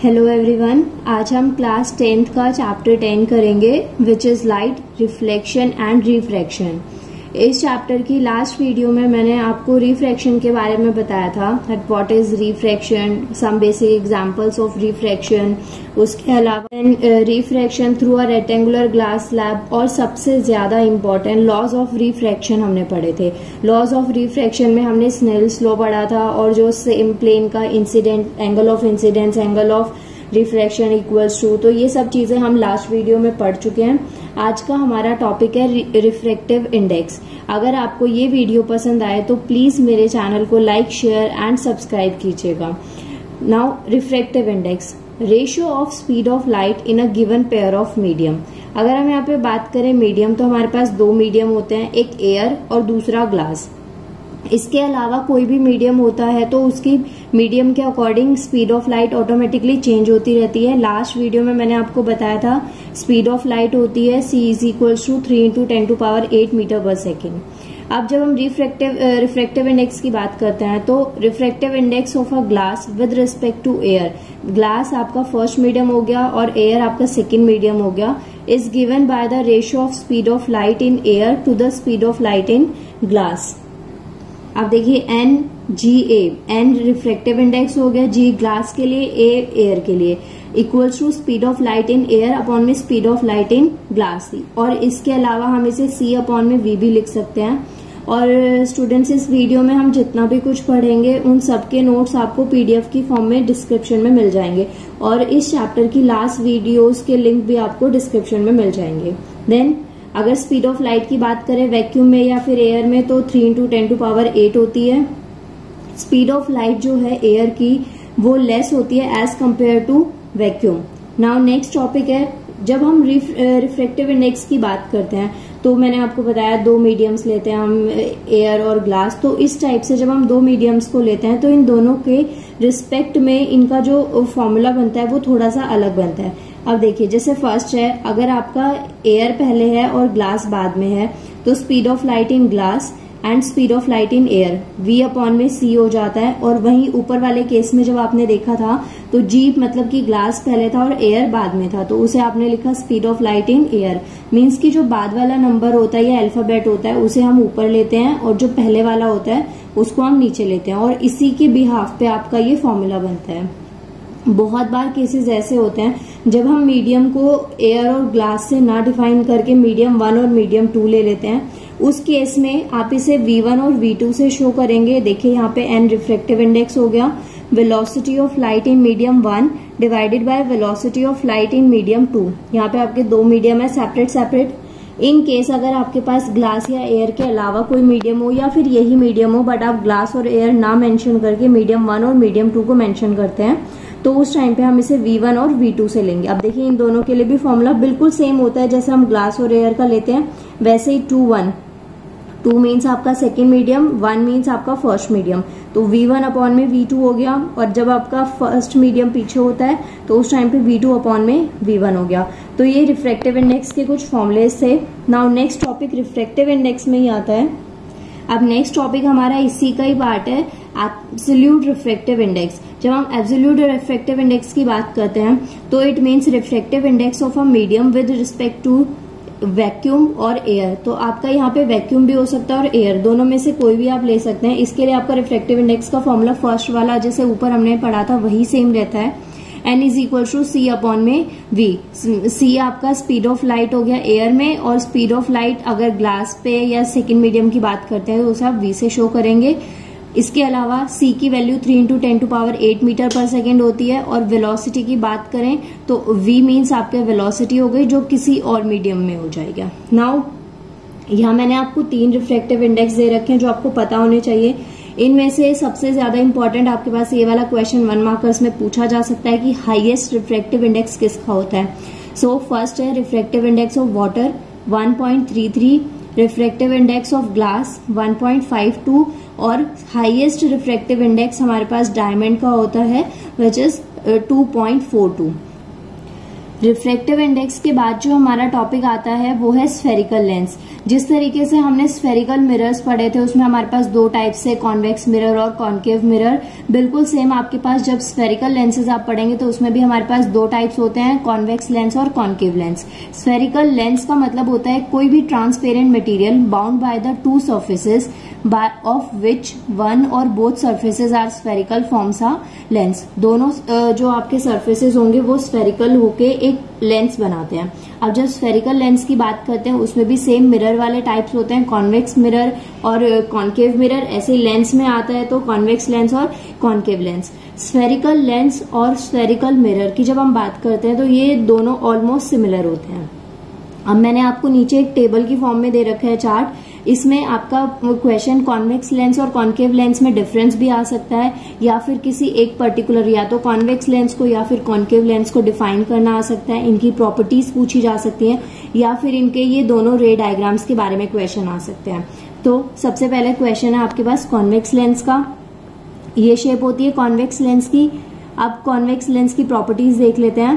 Hello everyone, आज हम class 10th का चैप्टर 10 करेंगे which is light, reflection and refraction. इस चैप्टर की लास्ट वीडियो में मैंने आपको रिफ्रैक्शन के बारे में बताया था, that what is refraction, some basic examples of refraction. उसके अलावा refraction through a rectangular glass slab और सबसे ज्यादा इम्पोर्टेंट लॉज ऑफ रिफ्रैक्शन हमने पढ़े थे। लॉज ऑफ रिफ्रैक्शन में हमने स्नेल्स लॉ पढ़ा था और जो सेम प्लेन का incident angle of incidence, angle of refraction equals to, तो ये सब चीजें हम लास्ट वीडियो में पढ़ चुके हैं। आज का हमारा टॉपिक है रिफ्रैक्टिव इंडेक्स। अगर आपको ये वीडियो पसंद आए तो प्लीज मेरे चैनल को लाइक, शेयर एंड सब्सक्राइब कीजिएगा। Now refractive index, ratio of speed of light in a given pair of medium. अगर हम यहाँ पे बात करें मीडियम, तो हमारे पास दो मीडियम होते हैं, एक एयर और दूसरा ग्लास। इसके अलावा कोई भी मीडियम होता है तो उसकी मीडियम के according speed of light automatically change होती रहती है। लास्ट वीडियो में मैंने आपको बताया था स्पीड ऑफ लाइट होती है c is equals to 3 × 10⁸ metre per second. अब जब हम रिफ्रैक्टिव इंडेक्स की बात करते हैं तो refractive index of a glass with respect to air, glass आपका फर्स्ट मीडियम हो गया और एयर आपका सेकेंड मीडियम हो गया, is given by the ratio of speed of light in air to the speed of light in glass. अब देखिए N refractive index हो गया, जी ग्लास के लिए, ए एयर के लिए, equals to speed of light in air upon में speed of light in glass. और इसके अलावा हम इसे सी अपॉन में वी भी लिख सकते हैं। और स्टूडेंट्स, इस वीडियो में हम जितना भी कुछ पढ़ेंगे उन सबके नोट्स आपको पीडीएफ की फॉर्म में डिस्क्रिप्शन में मिल जाएंगे और इस चैप्टर की लास्ट वीडियोस के लिंक भी आपको डिस्क्रिप्शन में मिल जाएंगे। देन अगर स्पीड ऑफ लाइट की बात करें वैक्यूम में या फिर एयर में तो 3 × 10⁸ होती है। स्पीड ऑफ लाइट जो है एयर की वो लेस होती है as compare to vacuum. Now next topic है, जब हम रिफ्रैक्टिव इंडेक्स की बात करते हैं तो मैंने आपको बताया दो मीडियम्स लेते हैं हम, एयर और ग्लास। तो इस टाइप से जब हम दो मीडियम्स को लेते हैं तो इन दोनों के रिस्पेक्ट में इनका जो फॉर्मूला बनता है वो थोड़ा सा अलग बनता है। अब देखिए, जैसे फर्स्ट है, अगर आपका एयर पहले है और ग्लास बाद में है तो speed of light in glass and speed of light in air v upon में c हो जाता है। और वहीं ऊपर वाले केस में जब आपने देखा था तो g मतलब कि ग्लास पहले था और एयर बाद में था, तो उसे आपने लिखा speed of light in air. Means कि जो बाद वाला नंबर होता है या अल्फाबेट होता है उसे हम ऊपर लेते हैं और जो पहले वाला होता है उसको हम नीचे लेते हैं और इसी के बिहाफ पे आपका ये फॉर्मूला बनता है। बहुत बार केसेस ऐसे होते हैं जब हम मीडियम को एयर और ग्लास से ना डिफाइन करके मीडियम 1 और मीडियम 2 ले लेते हैं, उस केस में आप इसे V1 और V2 से शो करेंगे। देखिए यहाँ पे n रिफ्रैक्टिव इंडेक्स हो गया, velocity of light in medium 1 divided by velocity of light in medium 2। यहाँ पे आपके दो मीडियम है सेपरेट। इन केस अगर आपके पास ग्लास या एयर के अलावा कोई मीडियम हो या फिर यही मीडियम हो बट आप ग्लास और एयर ना मेंशन करके मीडियम 1 और मीडियम 2 को मेंशन करते हैं तो उस टाइम पे हम इसे V1 और V2 से लेंगे। अब देखिए इन दोनों के लिए भी फॉर्मूला बिल्कुल सेम होता है, जैसे हम ग्लास और एयर का लेते हैं वैसे ही 2 1, 2 मीन्स आपका सेकेंड मीडियम, 1 मीन्स आपका फर्स्ट मीडियम, तो V1 अपॉन में V2 हो गया। और जब आपका फर्स्ट मीडियम पीछे होता है तो उस टाइम पे V2 अपॉन में V1 हो गया। तो ये रिफ्रैक्टिव इंडेक्स के कुछ फॉर्मुलेज थे। Now next topic refractive index में ही आता है। अब नेक्स्ट टॉपिक हमारा इसी का ही पार्ट है, एब्सोल्यूट रिफ्रैक्टिव इंडेक्स। जब हम एब्सोल्यूट रिफ्रैक्टिव इंडेक्स की बात करते हैं तो it means refractive index of a medium with respect to vacuum और एयर। तो आपका यहाँ पे वैक्यूम भी हो सकता है और एयर, दोनों में से कोई भी आप ले सकते हैं। इसके लिए आपका रिफ्रैक्टिव इंडेक्स का फॉर्मूला फर्स्ट वाला जैसे ऊपर हमने पढ़ा था वही सेम रहता है, n is equal to c upon में v। c आपका स्पीड ऑफ लाइट हो गया एयर में और स्पीड ऑफ लाइट अगर ग्लास पे या सेकेंड मीडियम की बात करते हैं तो उसे आप v से शो करेंगे। इसके अलावा c की वैल्यू 3 × 10⁸ मीटर पर सेकेंड होती है और वेलोसिटी की बात करें तो v मीन्स आपके वेलोसिटी हो गई जो किसी और मीडियम में हो जाएगा। नाउ यहाँ मैंने आपको 3 रिफ्रैक्टिव इंडेक्स दे रखे हैं जो आपको पता होने चाहिए। इनमें से सबसे ज्यादा इंपॉर्टेंट आपके पास ये वाला क्वेश्चन 1 मार्कर्स में पूछा जा सकता है कि हाईएस्ट रिफ्रैक्टिव इंडेक्स किसका होता है। सो फर्स्ट है refractive index of water 1.33, refractive index of glass 1.52 और हाईएस्ट रिफ्रैक्टिव इंडेक्स हमारे पास डायमंड का होता है विच इज 2.42। रिफ्रैक्टिव इंडेक्स के बाद जो हमारा टॉपिक आता है वो है स्फेरिकल लेंस। जिस तरीके से हमने स्फेरिकल मिरर्स पढ़े थे उसमें हमारे पास दो टाइप से कॉन्वेक्स मिरर और कॉन्केव मिरर, बिल्कुल सेम आपके पास जब स्फेरिकल लेंसेज आप पढ़ेंगे तो उसमें भी हमारे पास दो टाइप्स होते हैं, कॉन्वेक्स लेंस और कॉन्केव लेंस। स्फेरिकल लेंस का मतलब होता है कोई भी transparent material bound by the two surfaces of which one or both surfaces are spherical forms a lens. दोनों जो आपके सर्फेसेज होंगे वो स्फेरिकल होके एक लेंस बनाते हैं। अब जब स्फेरिकल लेंस की बात करते हैं उसमें भी सेम मिरर वाले टाइप्स होते हैं, कॉन्वेक्स मिरर और कॉन्केव मिरर। ऐसे लेंस में आता है तो कॉन्वेक्स लेंस और कॉन्केव लेंस। स्फेरिकल लेंस और स्फेरिकल मिरर की जब हम बात करते हैं तो ये दोनों ऑलमोस्ट सिमिलर होते हैं। अब मैंने आपको नीचे एक टेबल की फॉर्म में दे रखा है चार्ट, इसमें आपका क्वेश्चन कॉन्वेक्स लेंस और कॉन्केव लेंस में डिफरेंस भी आ सकता है, या फिर किसी एक पर्टिकुलर या तो कॉन्वेक्स लेंस को या फिर कॉन्केव लेंस को डिफाइन करना आ सकता है, इनकी प्रॉपर्टीज पूछी जा सकती है, या फिर इनके ये दोनों रे डायग्राम्स के बारे में क्वेश्चन आ सकते हैं। तो सबसे पहले क्वेश्चन है आपके पास कॉन्वेक्स लेंस का, ये शेप होती है कॉन्वेक्स लेंस की। अब कॉन्वेक्स लेंस की प्रॉपर्टीज देख लेते हैं।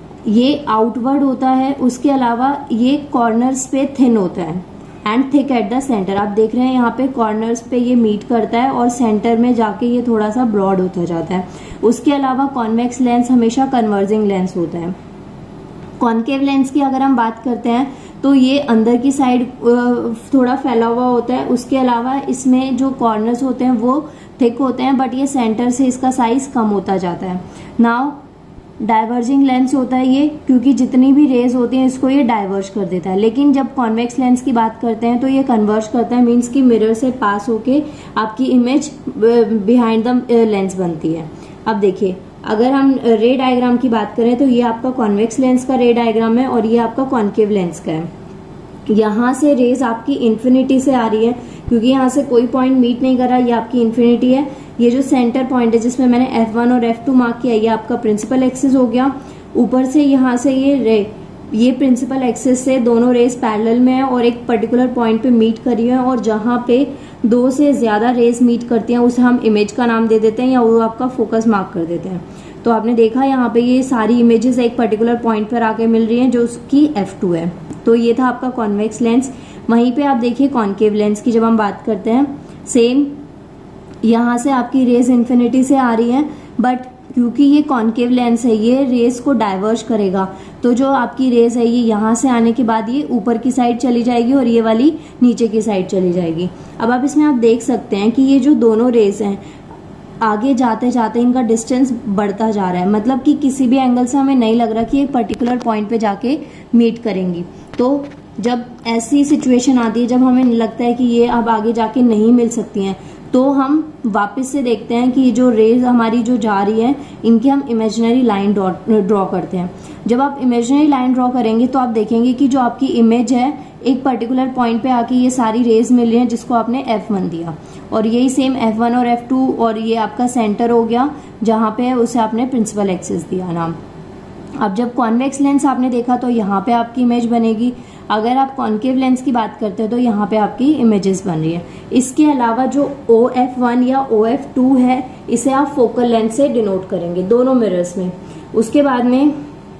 ये आउटवर्ड होता है, उसके अलावा ये कॉर्नर्स पे थिन होता है and thick at the centre. आप देख रहे हैं यहाँ पे कॉर्नर्स पे ये मीट करता है और सेंटर में जाके ये थोड़ा सा ब्रॉड होता जाता है। उसके अलावा कॉन्वेक्स लेंस हमेशा कन्वर्जिंग लेंस होता है। कॉन्केव लेंस की अगर हम बात करते हैं तो ये अंदर की साइड थोड़ा फैला हुआ होता है, उसके अलावा इसमें जो कॉर्नर्स होते हैं वो थिक होते हैं, बट ये सेंटर से इसका साइज कम होता जाता है। नाउ डाइवर्जिंग लेंस होता है ये, क्योंकि जितनी भी रेज होती हैं इसको ये डाइवर्ज कर देता है। लेकिन जब कॉन्वेक्स लेंस की बात करते हैं तो ये कन्वर्ज करता है, मीन्स कि मिरर से पास होके आपकी इमेज बिहाइंड द लेंस बनती है। अब देखिए, अगर हम रे डायग्राम की बात करें तो ये आपका कॉन्वेक्स लेंस का रे डायग्राम है और ये आपका कॉन्केव लेंस का है। यहाँ से रेज आपकी इन्फिनिटी से आ रही है, क्योंकि यहाँ से कोई पॉइंट मीट नहीं कर रहा, ये आपकी इन्फिनिटी है। ये जो सेंटर पॉइंट है जिसमें मैंने F1 और F2 मार्क किया, ये आपका प्रिंसिपल एक्सिस हो गया। ऊपर से यहाँ से ये प्रिंसिपल एक्सिस से दोनों रेज पैरेलल में है और एक पर्टिकुलर पॉइंट पे मीट करी है, और जहां पे दो से ज्यादा रेज मीट करती हैं उसे हम इमेज का नाम दे देते हैं या वो आपका फोकस मार्क कर देते हैं। तो आपने देखा यहाँ पे ये सारी इमेजेस एक पर्टिकुलर पॉइंट पर आके मिल रही हैं जो उसकी F2 है। तो ये था आपका कॉन्वेक्स लेंस। वहीं पे आप देखिए कॉन्केव लेंस की जब हम बात करते हैं, सेम यहाँ से आपकी रेज इन्फिनिटी से आ रही है, बट क्योंकि ये कॉन्केव लेंस है ये रेज को डाइवर्ज करेगा, तो जो आपकी रेज है ये यहाँ से आने के बाद ये ऊपर की साइड चली जाएगी और ये वाली नीचे की साइड चली जाएगी। अब आप इसमें आप देख सकते हैं कि ये जो दोनों रेज हैं आगे जाते जाते इनका डिस्टेंस बढ़ता जा रहा है, मतलब कि किसी भी एंगल से हमें नहीं लग रहा कि एक पर्टिकुलर पॉइंट पे जाके मीट करेंगी। तो जब ऐसी सिचुएशन आती है जब हमें लगता है कि ये अब आगे जाके नहीं मिल सकती हैं, तो हम वापस से देखते हैं कि जो रेज हमारी जो जा रही है इनकी हम इमेजिनरी लाइन ड्रॉ करते हैं। जब आप इमेजिनरी लाइन ड्रॉ करेंगे तो आप देखेंगे कि जो आपकी इमेज है एक पर्टिकुलर पॉइंट पे आके ये सारी रेज मिल रही हैं जिसको आपने F1 दिया, और यही सेम F1 और F2, और ये आपका सेंटर हो गया जहां पे उसे आपने प्रिंसिपल एक्सिस दिया नाम। अब जब कॉन्वेक्स लेंस आपने देखा तो यहाँ पे आपकी इमेज बनेगी। अगर आप कॉन्केव लेंस की बात करते हैं तो यहाँ पे आपकी इमेजेस बन रही है। इसके अलावा जो OF1 या OF2 है इसे आप फोकल लेंथ से डिनोट करेंगे दोनों मिरर्स में। उसके बाद में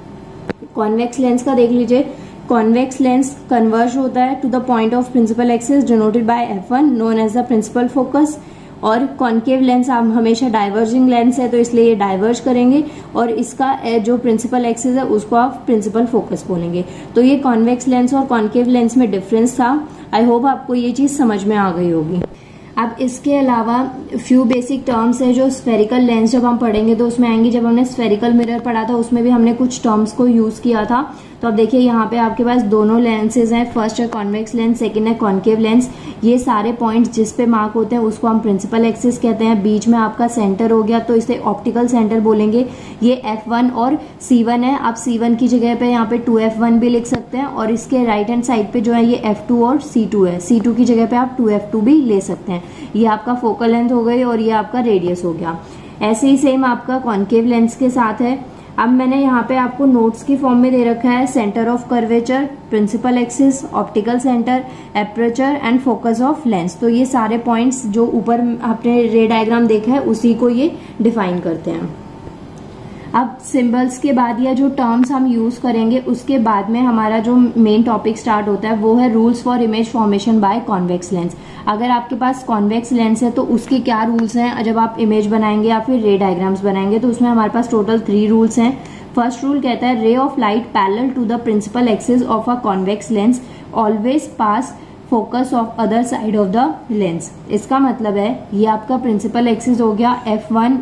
कॉन्वेक्स लेंस का देख लीजिए, कॉन्वेक्स लेंस कन्वर्ज होता है to the point of principal axis denoted by F1 known as the principal focus, और कॉन्केव लेंस आप हमेशा डाइवर्जिंग लेंस है तो इसलिए ये डाइवर्ज करेंगे और इसका जो प्रिंसिपल एक्सिस है उसको आप प्रिंसिपल फोकस बोलेंगे। तो ये कॉन्वेक्स लेंस और कॉन्केव लेंस में डिफरेंस था। आई होप आपको ये चीज समझ में आ गई होगी। अब इसके अलावा फ्यू बेसिक टर्म्स है जो स्फेरिकल लेंस जब हम पढ़ेंगे तो उसमें आएंगी। जब हमने स्फेरिकल मिरर पढ़ा था उसमें भी हमने कुछ टर्म्स को यूज किया था। तो अब देखिए यहाँ पे आपके पास दोनों लेंसेज हैं, फर्स्ट है कॉन्वेक्स लेंस, सेकंड है कॉन्केव लेंस। ये सारे पॉइंट्स जिस पे मार्क होते हैं उसको हम प्रिंसिपल एक्सिस कहते हैं। बीच में आपका सेंटर हो गया तो इसे ऑप्टिकल सेंटर बोलेंगे। ये F1 और C1 है। आप C1 की जगह पे यहाँ पे 2F1 भी लिख सकते हैं, और इसके राइट हैंड साइड पे जो है ये F2 और C2 है। C2 की जगह पे आप 2F2 भी ले सकते हैं। ये आपका फोकल लेंथ हो गई और ये आपका रेडियस हो गया। ऐसे ही सेम आपका कॉन्केव लेंस के साथ है। अब मैंने यहाँ पे आपको नोट्स की फॉर्म में दे रखा है centre of curvature, principal axis, optical centre, aperture and focus of lens. तो ये सारे पॉइंट्स जो ऊपर आपने रे डायग्राम देखा है उसी को ये डिफाइन करते हैं। अब सिंबल्स के बाद या जो टर्म्स हम यूज करेंगे उसके बाद में हमारा जो मेन टॉपिक स्टार्ट होता है वो है rules for image formation by convex lens. अगर आपके पास कॉन्वेक्स लेंस है तो उसके क्या रूल्स हैं जब आप इमेज बनाएंगे या फिर रे डायग्राम्स बनाएंगे, तो उसमें हमारे पास टोटल 3 रूल्स हैं। फर्स्ट रूल कहता है ray of light parallel to the principal axis of a convex lens always pass focus of other side of the lens. इसका मतलब है ये आपका प्रिंसिपल एक्सिस हो गया F1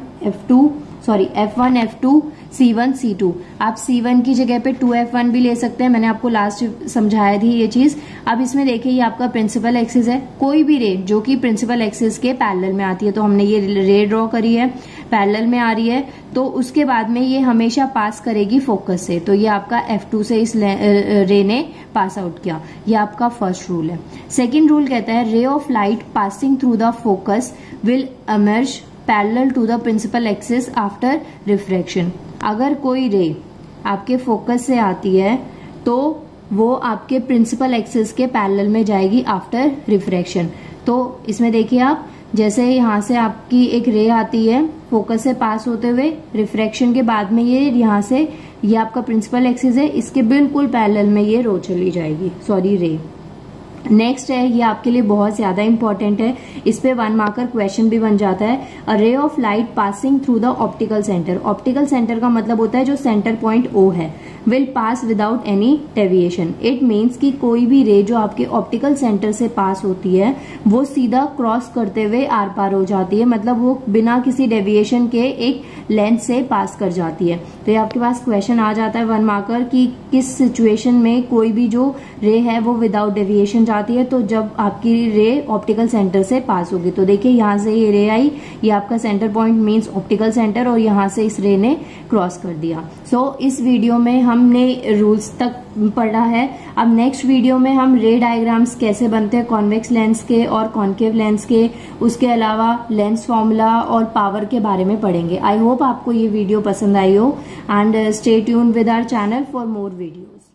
F2 C1 C2। आप C1 की जगह पे 2F1 भी ले सकते हैं, मैंने आपको लास्ट समझाया थी ये चीज। अब इसमें देखिए ये आपका प्रिंसिपल एक्सिस है, कोई भी रे जो कि प्रिंसिपल एक्सिस के पैरेलल में आती है, तो हमने ये रे ड्रॉ करी है, पैरेलल में आ रही है, तो उसके बाद में ये हमेशा पास करेगी फोकस से। तो ये आपका F2 से इस रे ने पास आउट किया, ये आपका फर्स्ट रूल है। सेकेंड रूल कहता है ray of light passing through the focus will emerge parallel to the principal axis after refraction. अगर कोई रे आपके फोकस से आती है तो वो आपके प्रिंसिपल एक्सिस के पैरेलल में जाएगी आफ्टर रिफ्रैक्शन। तो इसमें देखिए आप, जैसे यहाँ से आपकी एक रे आती है फोकस से पास होते हुए, रिफ्रैक्शन के बाद में ये यहाँ से, ये आपका प्रिंसिपल एक्सिस है, इसके बिल्कुल पैरेलल में ये रो चली जाएगी, सॉरी रे। नेक्स्ट है, ये आपके लिए बहुत ज्यादा इंपॉर्टेंट है, इस पे 1 मार्कर क्वेश्चन भी बन जाता है। A ray of light passing through the optical centre. Optical centre का मतलब होता है जो सेंटर पॉइंट O है, will pass without any deviation. It means कि कोई भी रे जो आपके ऑप्टिकल सेंटर से पास होती है वो सीधा क्रॉस करते हुए आर पार हो जाती है, मतलब वो बिना किसी डेविएशन के एक लेंस से पास कर जाती है। तो ये आपके पास क्वेश्चन आ जाता है 1 मार्कर कि किस सिचुएशन में कोई भी जो रे है वो विदाउट डेविएशन जाती है, तो जब आपकी रे ऑप्टिकल सेंटर से पास होगी। तो देखिए यहाँ से ये रे आई, ये आपका centre point means optical centre, और यहाँ से इस रे ने क्रॉस कर दिया। सो इस वीडियो में हमने रूल्स तक पढ़ा है। अब नेक्स्ट वीडियो में हम रे डायग्राम्स कैसे बनते हैं कॉन्वेक्स लेंस के और कॉन्केव लेंस के, उसके अलावा लेंस फॉर्मूला और पावर के बारे में पढ़ेंगे। आई होप आपको ये वीडियो पसंद आई हो, and stay tuned with our channel for more videos.